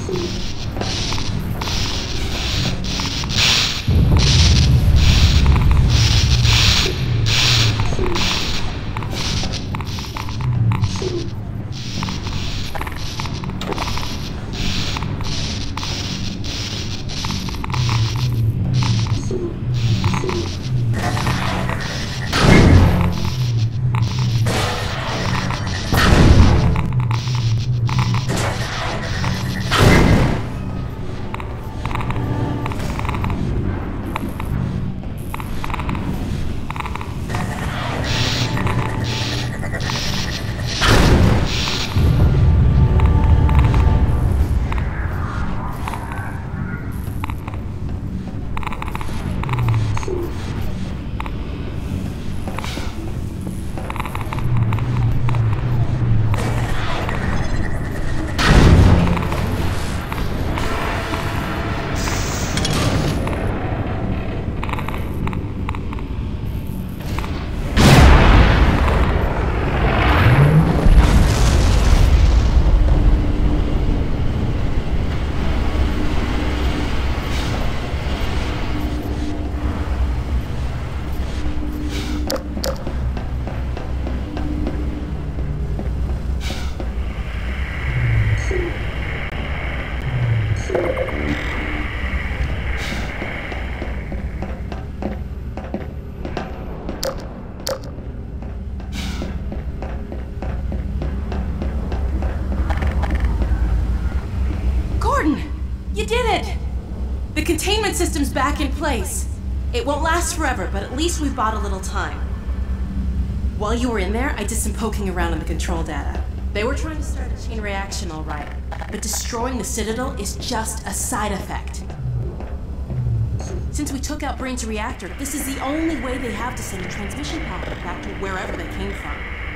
Containment system's back in place. It won't last forever, but at least we've bought a little time. While you were in there, I did some poking around in the control data. They were trying to start a chain reaction, all right, but destroying the Citadel is just a side effect. Since we took out Brain's reactor, this is the only way they have to send a transmission packet back to wherever they came from.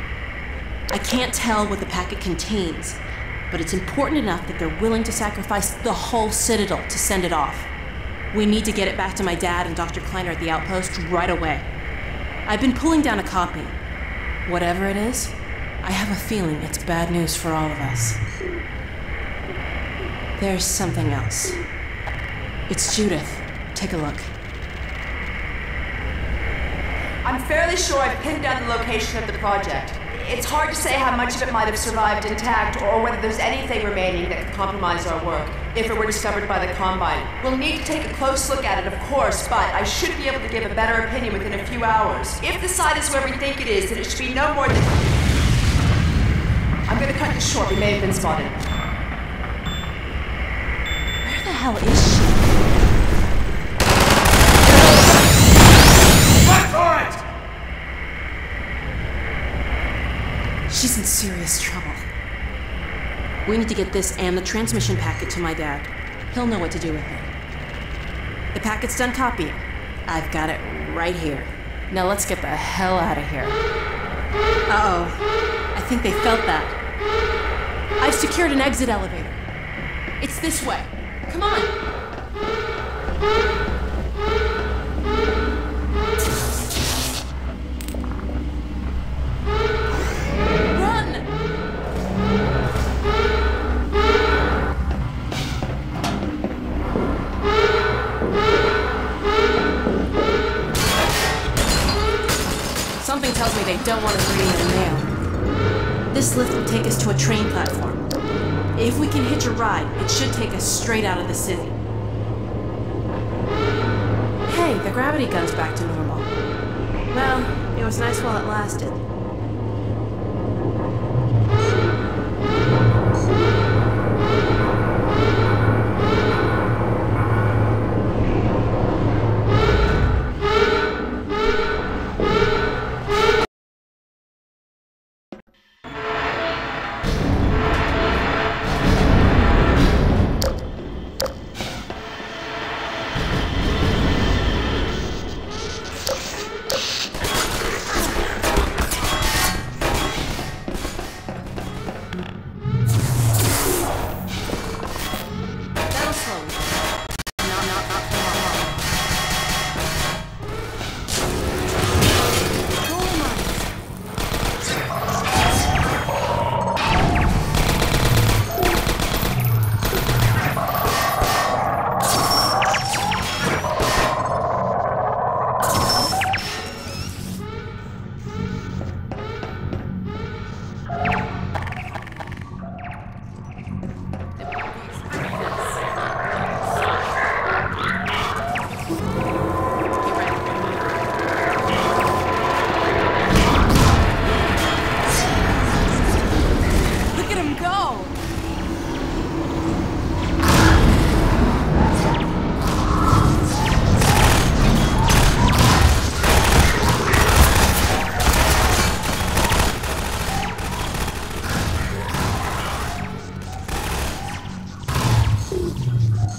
I can't tell what the packet contains, but it's important enough that they're willing to sacrifice the whole Citadel to send it off. We need to get it back to my dad and Dr. Kleiner at the outpost right away. I've been pulling down a copy. Whatever it is, I have a feeling it's bad news for all of us. There's something else. It's Judith. Take a look. I'm fairly sure I've pinned down the location of the project. It's hard to say how much of it might have survived intact or whether there's anything remaining that could compromise our work if it were discovered by the Combine. We'll need to take a close look at it, of course, but I should be able to give a better opinion within a few hours. If the site is where we think it is, then it should be no more than... I'm gonna cut this short. We may have been spotted. Where the hell is she? Run for it! She's in serious trouble. We need to get this and the transmission packet to my dad. He'll know what to do with it. The packet's done copying. I've got it right here. Now let's get the hell out of here. Uh-oh. I think they felt that. I've secured an exit elevator. It's this way. Come on. Something tells me they don't want us reading their mail. This lift will take us to a train platform. If we can hitch a ride, it should take us straight out of the city. Hey, the gravity gun's back to normal. Well, it was nice while it lasted.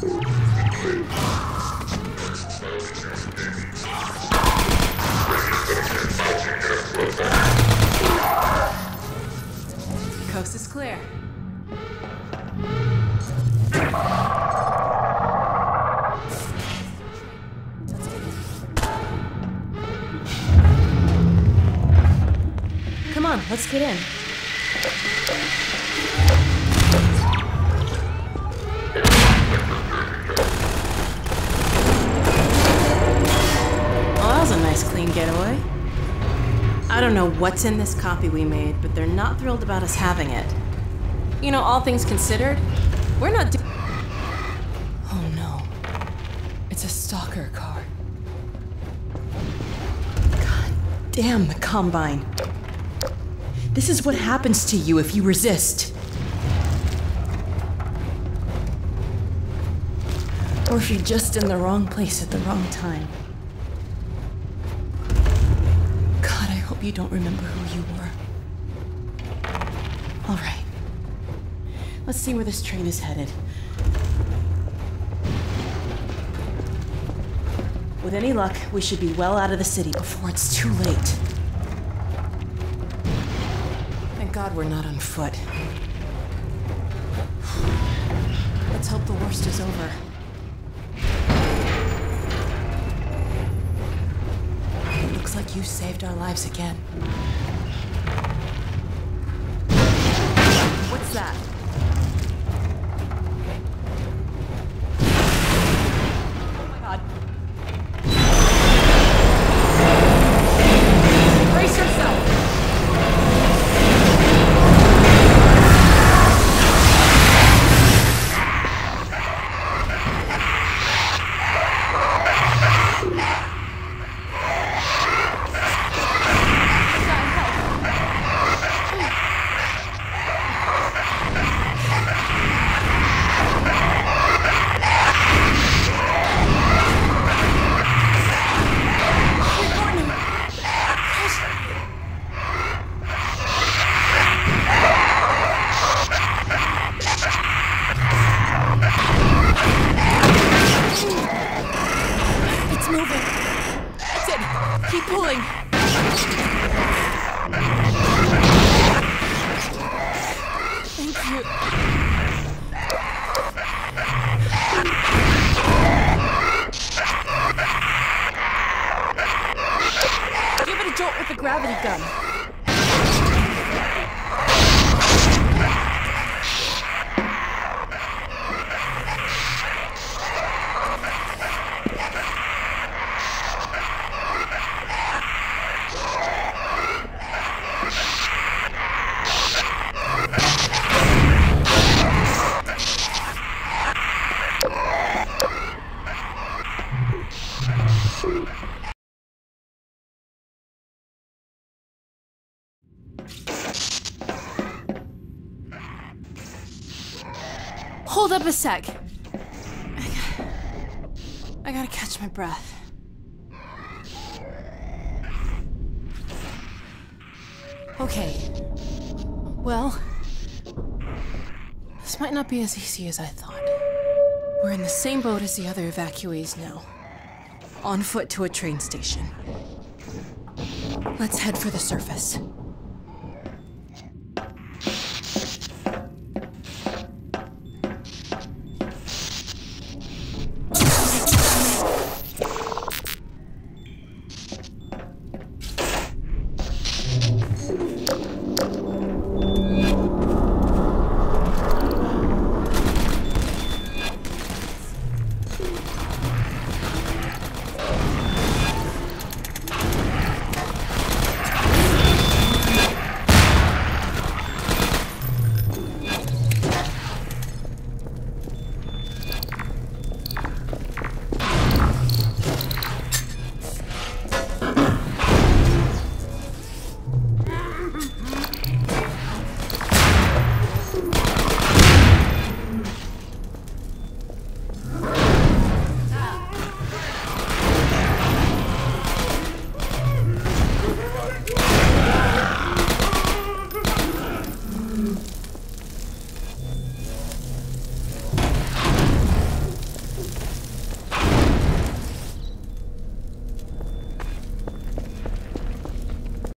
Coast is clear. Come on, let's get in. Well, that was a nice clean getaway. I don't know what's in this copy we made, but they're not thrilled about us having it. You know, all things considered, we're not Oh no. It's a stalker car. God damn the Combine. This is what happens to you if you resist. Or if you're just in the wrong place at the wrong time. God, I hope you don't remember who you were. All right. Let's see where this train is headed. With any luck, we should be well out of the city before it's too late. Thank God we're not on foot. Let's hope the worst is over. It looks like you saved our lives again. What's that? Oh my God. Brace yourself! Keep pulling. Thank you. Give it a jolt with the gravity gun. Hold up a sec. I gotta catch my breath. Okay. Well, this might not be as easy as I thought. We're in the same boat as the other evacuees now. On foot to a train station. Let's head for the surface.